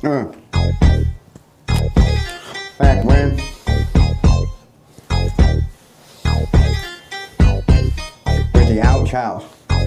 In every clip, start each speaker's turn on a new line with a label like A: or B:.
A: Uh, Back when with the ouch house.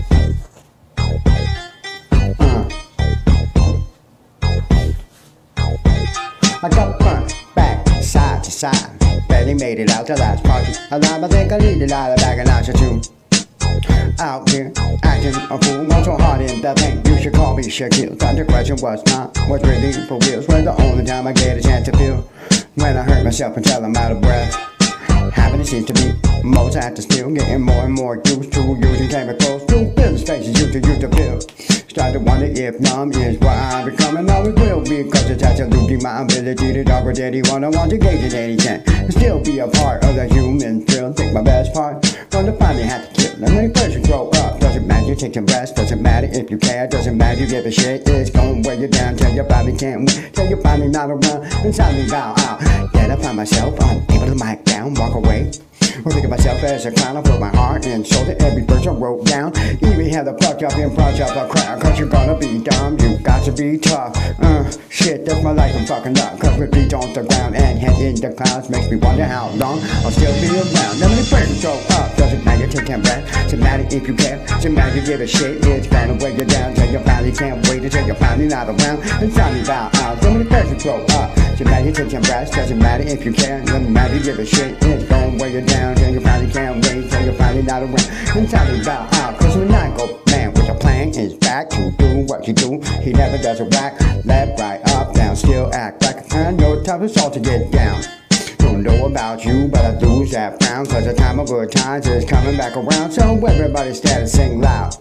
A: I got front, back, side to side. Barely made it out the last party. I think I need to lie back and out your tune. Out here, acting a fool, not so hard in the paint. You should call me Shaquille. Thought the question was not what's really for real. When the only time I get a chance to feel when I hurt myself until I'm out of breath. Happiness seems to be most at the still, getting more and more used to using chemicals to fill the spaces used to fill. Start to wonder if numb is what I'm becoming. Always will be, cause it's absolutely my ability to talk with anyone I want to gauge at any chance. And still be a part of the human thrill. Think my best part from the finally had to kill. And when you first grow up, doesn't matter you take some rest. Doesn't matter if you care, doesn't matter you give a shit. It's gonna wear you down till your body can't win, till you're finally not around and suddenly bow out. Then I find myself unable to mic down, walk away. Or think of myself as a clown. I put my heart and soul to every verse I wrote down. Even had the pluck up and prod up a crowd. Cause you're gonna be dumb, you got to be tough. Shit, that's my life, I'm fucking up. Cause with feet on the ground and head in the clouds makes me wonder how long I'll still be around. Now many prayers go up, doesn't matter, take a breath. Doesn't matter if you care, doesn't matter you give a shit. It's gonna weigh you down till you finally can't wait until you're finally not around and finally bow out. So many prayers grow up, doesn't matter, take some breath. Doesn't matter if you care, doesn't matter you give a shit. It's gonna weigh you down till you finally can't wait till you're finally not around and finally bow out. Cause when I go man with a plan is back to do what you do. He never does a whack, left, right, up, down, still act like I know the toughest all to get down. Don't know about you, but I lose that frown. Cause the time of good times is coming back around. So everybody stand and sing loud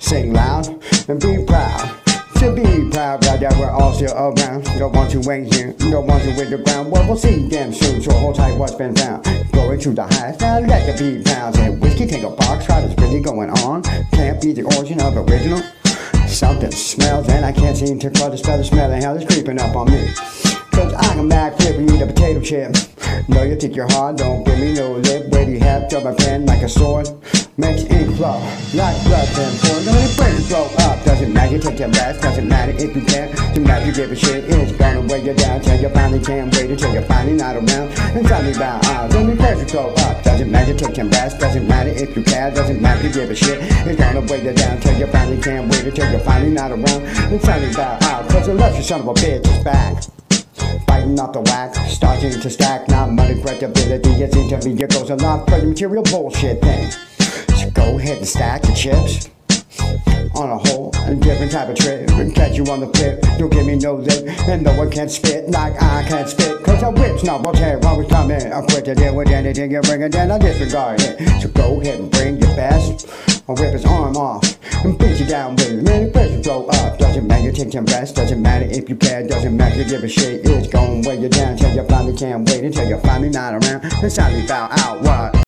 A: and be proud. To be proud that we're all still around. Don't want you ain't here, don't want you with the ground. Well, we'll see them soon, so hold tight what's been found. Going to the highest, now let the beat pounds. And whiskey take a box, try that's really going on. Can't be the origin of original. Something smells and I can't seem to quite dispel the smell and how it's creeping up on me. Cause I come back flipping you the potato chip. Know you think you're hard, don't give me no lip. Where do you have, drop my pen like a sword. Makes ink flow, like blood and pour. Now when the brains grow up, doesn't matter, you take your rest. Doesn't matter if you care, doesn't matter you give a shit. It's gonna weigh you down till you finally can't wait until you're finally not around and finally bow out. When the brains grow up, doesn't matter, you take your rest. Doesn't matter if you care, doesn't matter you give a shit. It's gonna weigh you down till you finally can't wait until you're finally not around and finally bow out. Cause the luscious son of a bitch is back. Fighting off the whack, starting to stack. Not money, credibility, it seems to me it goes a lot for the material bullshit thing. So go ahead and stack the chips on a whole, a different type of trip. Catch you on the flip, don't give me no lip. And no one can spit like I can't spit. Cause a whip's not what's here, always coming. I quit to deal with anything you bring it, then I disregard it. So go ahead and bring your best. I'll rip his arm off and beat you down with it. Man, the pressure go up. Doesn't matter, you take some rest. Doesn't matter if you care. Doesn't matter, you give a shit. It's gonna weigh you down till you finally can't wait until you're finally not around and suddenly bow out. What?